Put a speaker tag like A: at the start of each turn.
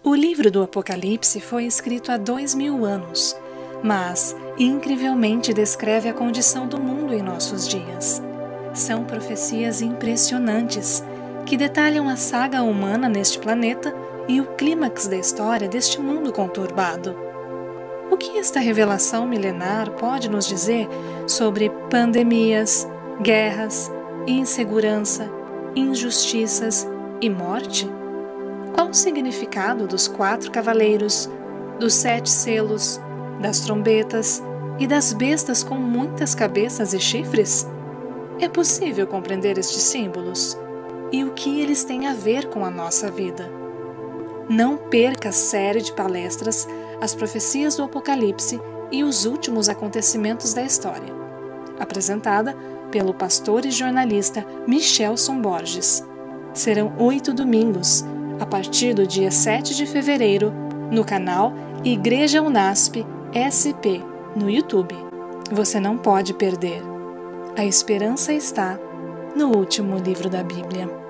A: O livro do Apocalipse foi escrito há 2000 anos, mas incrivelmente descreve a condição do mundo em nossos dias. São profecias impressionantes que detalham a saga humana neste planeta e o clímax da história deste mundo conturbado. O que esta revelação milenar pode nos dizer sobre pandemias, guerras, insegurança, injustiças e morte? Qual o significado dos 4 cavaleiros, dos 7 selos, das trombetas e das bestas com muitas cabeças e chifres? É possível compreender estes símbolos? E o que eles têm a ver com a nossa vida? Não perca a série de palestras As Profecias do Apocalipse e os Últimos Acontecimentos da História, apresentada pelo pastor e jornalista Michelson Borges. Serão 8 domingos, a partir do dia 7 de fevereiro, no canal Igreja Unasp SP, no YouTube. Você não pode perder. A esperança está no último livro da Bíblia.